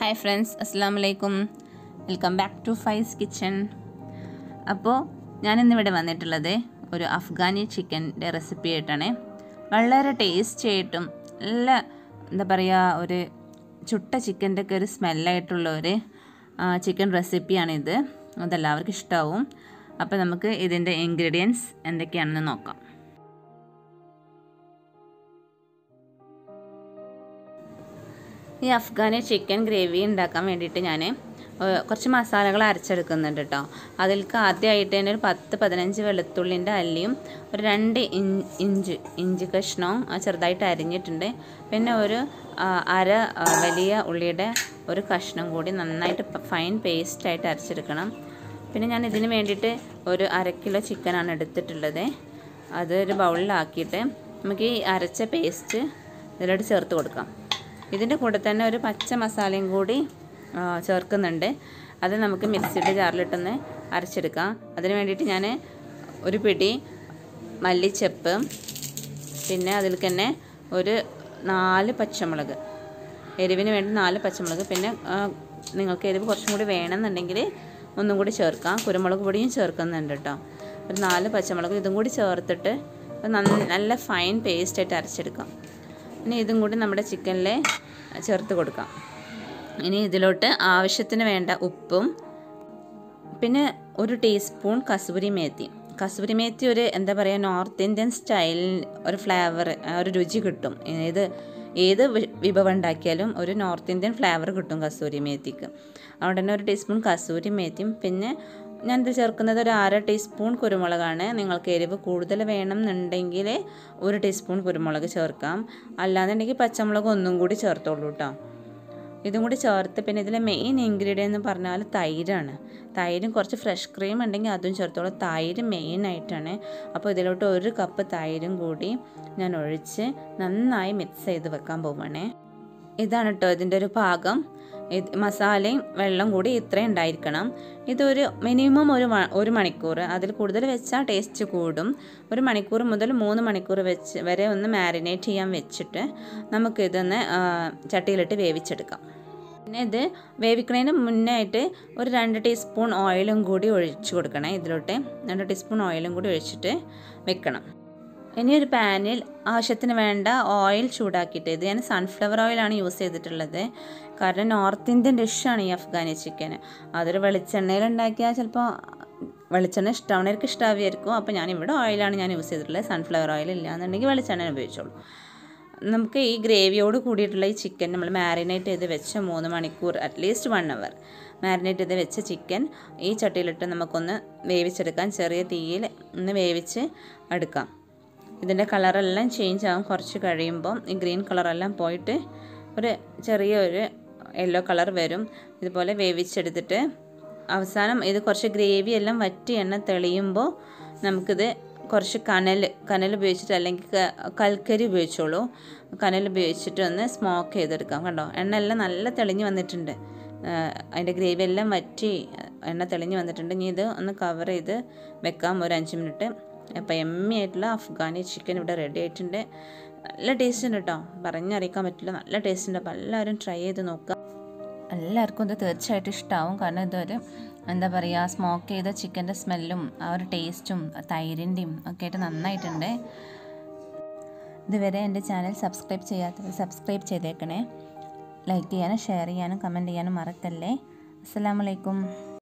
Hi friends, അസ്സാം വലൈക്കും. Welcome back to Faiz kitchen. അപ്പോൾ ഞാനിന്നിവിടെ വന്നിട്ടുള്ളത് ഒരു അഫ്ഗാനി ചിക്കൻ്റെ റെസിപ്പി ആയിട്ടാണ്. വളരെ ടേസ്റ്റി ആയിട്ടും നല്ല എന്താ പറയുക, ഒരു ചുട്ട ചിക്കൻ്റെ ഒക്കെ ഒരു സ്മെല്ലായിട്ടുള്ള ഒരു ചിക്കൻ റെസിപ്പിയാണിത്. അതെല്ലാവർക്കും ഇഷ്ടമാവും. അപ്പോൾ നമുക്ക് ഇതിൻ്റെ ഇൻഗ്രീഡിയൻസ് എന്തൊക്കെയാണെന്ന് നോക്കാം. ഈ അഫ്ഗാനി ചിക്കൻ ഗ്രേവി ഉണ്ടാക്കാൻ വേണ്ടിയിട്ട് ഞാൻ കുറച്ച് മസാലകൾ അരച്ചെടുക്കുന്നുണ്ട് കേട്ടോ. അതിലേക്ക് ആദ്യമായിട്ട് തന്നെ ഒരു 10-15 വെളുത്തുള്ളിൻ്റെ അല്ലിയും ഒരു 2 ഇഞ്ച് കഷ്ണവും ചെറുതായിട്ട് അരിഞ്ഞിട്ടുണ്ട്. പിന്നെ ഒരു അര വലിയ ഉള്ളിയുടെ ഒരു കഷ്ണം കൂടി നന്നായിട്ട് ഫൈൻ പേസ്റ്റായിട്ട് അരച്ചെടുക്കണം. പിന്നെ ഞാൻ ഇതിന് വേണ്ടിയിട്ട് ഒരു 1/2 കിലോ ചിക്കനാണ് എടുത്തിട്ടുള്ളത്. അതൊരു ബൗളിലാക്കിയിട്ട് നമുക്ക് ഈ അരച്ച പേസ്റ്റ് ഇതിലോട്ട് ചേർത്ത് കൊടുക്കാം. ഇതിൻ്റെ കൂടെ തന്നെ ഒരു പച്ച മസാലയും കൂടി ചേർക്കുന്നുണ്ട്. അത് നമുക്ക് മിക്സിയുടെ ജാറിലിട്ടൊന്ന് അരച്ചെടുക്കാം. അതിന് വേണ്ടിയിട്ട് ഞാൻ ഒരു പിടി മല്ലിച്ചപ്പ്, പിന്നെ അതിൽ തന്നെ ഒരു 4 പച്ചമുളക്, എരിവിന് വേണ്ടി 4 പച്ചമുളക്, പിന്നെ നിങ്ങൾക്ക് എരിവ് കുറച്ചും കൂടി വേണമെന്നുണ്ടെങ്കിൽ ഒന്നും കൂടി ചേർക്കാം. കുരുമുളക് പൊടിയും ചേർക്കുന്നുണ്ട് കേട്ടോ. ഒരു 4 പച്ചമുളക് ഇതും കൂടി ചേർത്തിട്ട് നല്ല ഫൈൻ പേസ്റ്റായിട്ട് അരച്ചെടുക്കാം. ഇനി ഇതും കൂടി നമ്മുടെ ചിക്കനിൽ ചേർത്ത് കൊടുക്കാം. ഇനി ഇതിലോട്ട് ആവശ്യത്തിന് വേണ്ട ഉപ്പും, പിന്നെ ഒരു ടീസ്പൂൺ കസൂരി മേത്തി ഒരു എന്താ പറയുക, നോർത്ത് ഇന്ത്യൻ സ്റ്റൈൽ ഒരു ഫ്ലേവർ, ഒരു രുചി കിട്ടും. ഏത് വിഭവം ഉണ്ടാക്കിയാലും ഒരു നോർത്ത് ഇന്ത്യൻ ഫ്ലേവർ കിട്ടും കസൂരി മേത്തിക്ക്. അതുകൊണ്ട് തന്നെ ഒരു ടീസ്പൂൺ കസൂരി മേത്തിയും, പിന്നെ ഞാനിത് ചേർക്കുന്നത് ഒരു 1/2 ടീസ്പൂൺ കുരുമുളകാണ്. നിങ്ങൾക്ക് എരിവ് കൂടുതൽ വേണമെന്നുണ്ടെങ്കിൽ 1 ടീസ്പൂൺ കുരുമുളക് ചേർക്കാം. അല്ലാന്നുണ്ടെങ്കിൽ പച്ചമുളക് ഒന്നും കൂടി ചേർത്തോളൂ കേട്ടോ. ഇതും കൂടി ചേർത്ത്, പിന്നെ ഇതിലെ മെയിൻ ഇൻഗ്രീഡിയൻ്റ് എന്ന് പറഞ്ഞാൽ തൈരാണ്. തൈരും കുറച്ച് ഫ്രഷ് ക്രീം ഉണ്ടെങ്കിൽ അതും ചേർത്തോളൂ. തൈര് മെയിനായിട്ടാണ്. അപ്പോൾ ഇതിലോട്ട് 1 കപ്പ് തൈരും കൂടി ഞാൻ ഒഴിച്ച് നന്നായി മിക്സ് ചെയ്ത് വെക്കാൻ പോവുകയാണേ. ഇതാണ് കേട്ടോ ഇതിൻ്റെ ഒരു പാകം. മസാലയും വെള്ളം കൂടി ഇത്രയും ഉണ്ടായിരിക്കണം. ഇതൊരു മിനിമം ഒരു മണിക്കൂർ, അതിൽ കൂടുതൽ വെച്ചാൽ ടേസ്റ്റ് കൂടും. 1 മണിക്കൂർ മുതൽ 3 മണിക്കൂർ വരെ ഒന്ന് മാരിനേറ്റ് ചെയ്യാൻ വെച്ചിട്ട് നമുക്കിതൊന്ന് ചട്ടിയിലിട്ട് വേവിച്ചെടുക്കാം. പിന്നെ ഇത് വേവിക്കുന്നതിന് മുന്നേ ആയിട്ട് ഒരു 2 ടീസ്പൂൺ ഓയിലും കൂടി ഒഴിച്ച് കൊടുക്കണേ. ഇതിലോട്ട് 2 ടീസ്പൂൺ ഓയിലും കൂടി ഒഴിച്ചിട്ട് വെക്കണം. ഇനി ഒരു പാനിൽ ആവശ്യത്തിന് വേണ്ട ഓയിൽ ചൂടാക്കിയിട്ട്, ഇത് ഞാൻ സൺഫ്ലവർ ഓയിലാണ് യൂസ് ചെയ്തിട്ടുള്ളത്. കാരണം നോർത്ത് ഇന്ത്യൻ ഡിഷാണ് ഈ അഫ്ഗാനി ചിക്കൻ. അതൊരു വെളിച്ചെണ്ണയിൽ ഉണ്ടാക്കിയാൽ ചിലപ്പോൾ വെളിച്ചെണ്ണ ഇഷ്ടമാണവർക്ക് ഇഷ്ടമായിരിക്കും. അപ്പോൾ ഞാനിവിടെ ഓയിലാണ് ഞാൻ യൂസ് ചെയ്തിട്ടുള്ളത്. സൺഫ്ലവർ ഓയിൽ ഇല്ല എന്നുണ്ടെങ്കിൽ വെളിച്ചെണ്ണ ഉപയോഗിച്ചോളൂ. നമുക്ക് ഈ ഗ്രേവിയോട് കൂടിയിട്ടുള്ള ഈ ചിക്കൻ നമ്മൾ മാരിനേറ്റ് ചെയ്ത് വെച്ച 3 മണിക്കൂർ, അറ്റ്ലീസ്റ്റ് 1 അവർ മാരിനേറ്റ് ചെയ്ത് വെച്ച ചിക്കൻ ഈ ചട്ടിയിലിട്ട് നമുക്കൊന്ന് വേവിച്ചെടുക്കാം. ചെറിയ തീയിൽ ഒന്ന് വേവിച്ച് എടുക്കാം. ഇതിൻ്റെ കളറെല്ലാം ചേഞ്ച് ആകും. കുറച്ച് കഴിയുമ്പം ഈ ഗ്രീൻ കളറെല്ലാം പോയിട്ട് ഒരു ചെറിയൊരു യെല്ലോ കളർ വരും. ഇതുപോലെ വേവിച്ചെടുത്തിട്ട് അവസാനം ഇത് കുറച്ച് ഗ്രേവി എല്ലാം വറ്റി എണ്ണ തെളിയുമ്പോൾ നമുക്കിത് കുറച്ച് കനൽ ഉപയോഗിച്ചിട്ട്, അല്ലെങ്കിൽ കൽക്കരി ഉപയോഗിച്ചോളൂ, കനൽ ഉപയോഗിച്ചിട്ട് ഒന്ന് സ്മോക്ക് ചെയ്തെടുക്കാം. കണ്ടോ, എണ്ണ എല്ലാം നല്ല തെളിഞ്ഞ് വന്നിട്ടുണ്ട്. അതിൻ്റെ ഗ്രേവി എല്ലാം വറ്റി എണ്ണ തെളിഞ്ഞ് വന്നിട്ടുണ്ട്. ഇനി ഇത് ഒന്ന് കവർ ചെയ്ത് വെക്കാം ഒരു 5 മിനിറ്റ്. അപ്പോൾ എമ്മി ആയിട്ടുള്ള അഫ്ഗാനി ചിക്കൻ ഇവിടെ റെഡി ആയിട്ടുണ്ട്. നല്ല ടേസ്റ്റ് ഉണ്ട് കേട്ടോ, പറഞ്ഞറിയിക്കാൻ പറ്റില്ല, നല്ല ടേസ്റ്റ് ഉണ്ട്. അപ്പോൾ എല്ലാവരും ട്രൈ ചെയ്ത് നോക്കുക. എല്ലാവർക്കും ഇത് തീർച്ചയായിട്ടും ഇഷ്ടമാവും. കാരണം ഇതൊരു എന്താ പറയുക, സ്മോക്ക് ചെയ്ത ചിക്കൻ്റെ സ്മെല്ലും ആ ഒരു ടേസ്റ്റും തൈരിൻ്റെയും ഒക്കെ ആയിട്ട് നന്നായിട്ടുണ്ട്. ഇതുവരെ എൻ്റെ ചാനൽ സബ്സ്ക്രൈബ് ചെയ്യാത്തവർ സബ്സ്ക്രൈബ് ചെയ്തേക്കണേ. ലൈക്ക് ചെയ്യാനും ഷെയർ ചെയ്യാനും കമൻറ്റ് ചെയ്യാനും മറക്കല്ലേ. അസ്സലാമു അലൈക്കും.